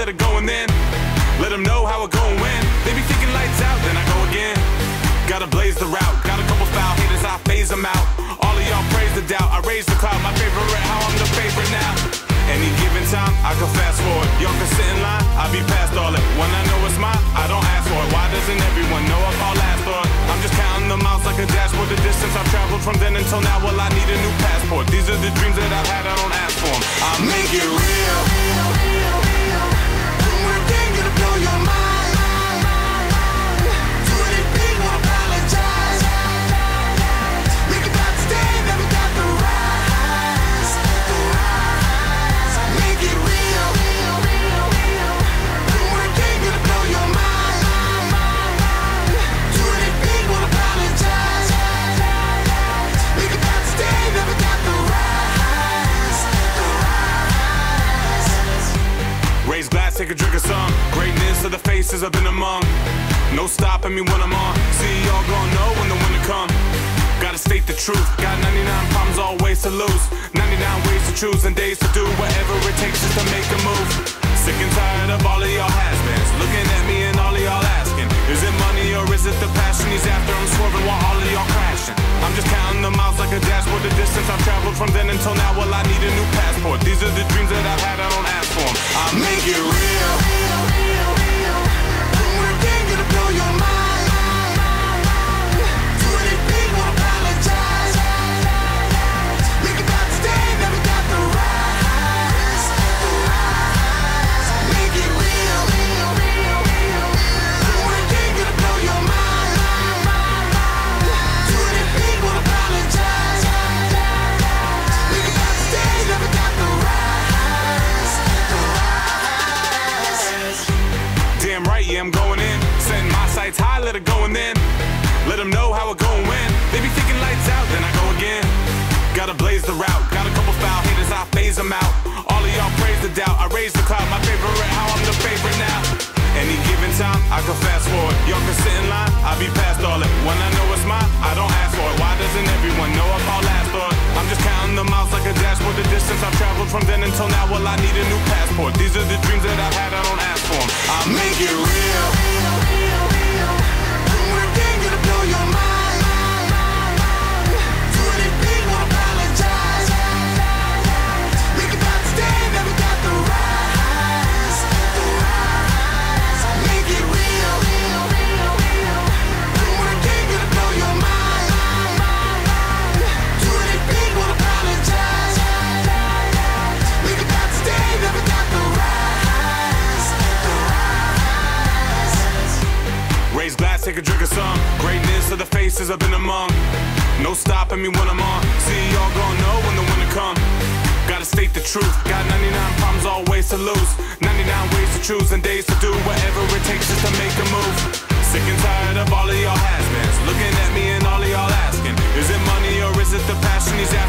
let it go and then let them know how it gon' win. They be thinking lights out, then I go again. Gotta blaze the route, got a couple foul haters, I phase them out. All of y'all praise the doubt, I raise the cloud. My favorite, how I'm the favorite now. Any given time, I can fast forward. Y'all can sit in line, I be past all it. When I know it's mine, I don't ask for it. Why doesn't everyone know if I'll last for it? I'm just counting the miles like a dashboard. The distance I've traveled from then until now, well, I need a new passport. These are the dreams that I've had, I don't ask for them. I make it real. One thing gonna blow your mind. Take a drink of some greatness of the faces I've been among. No stopping me when I'm on. See, y'all gon' know when the winter come. Gotta state the truth. Got 99 problems, all ways to lose. 99 ways to choose and days to do whatever it takes just to make a move. Sick and tired of all of y'all has-beens looking at me and all of y'all asking, is it money or is it the passion he's after? I'm swerving while all of y'all crashing. I'm just counting the miles like a dashboard. The distance I've traveled from then until now, well, I need a new passport. These are the dreams that I've had, I don't ask for them. I make it real. One thing gonna blow your mind. Doing it big, won't apologize. Think about the stay, never got the rise. Make it real. One thing gonna blow your mind. Doing it big, won't apologize. Think about the stay, never got the rise. Damn right, yeah, I'm going in. Setting my sights high, let it go and then let them know how it gon' win. They be thinking lights out, then I go again. Gotta blaze the route, got a couple foul haters, I phase them out. All of y'all praise the doubt, I raise the cloud. My favorite, how I'm the favorite now. Any given time, I can fast forward. Y'all can sit in line, I be past all it. When I know it's mine, I don't ask for it. Why doesn't everyone know if I'll last for it? I'm just counting the miles like a dashboard. The distance I've traveled from then until now, well, I need a new passport. These are the dreams that I've had, I don't ask for them. I make it real. One thing gonna blow your mind. Doing it big, won't apologize. Think about the stay, never got the rise. Make it real. One thing gonna blow your mind. Doing it big, won't apologize. Think about the stay, never got the rise. Raise glass, take a drink of some greatness of the faces I've been among. No stopping me when I'm on. See, y'all gon' know when the winter come. Gotta state the truth. Got 99 problems, all ways to lose. 99 ways to choose and days to do whatever it takes just to make a move. Sick and tired of all of y'all has-beens looking at me and all of y'all asking, is it money or is it the passion he's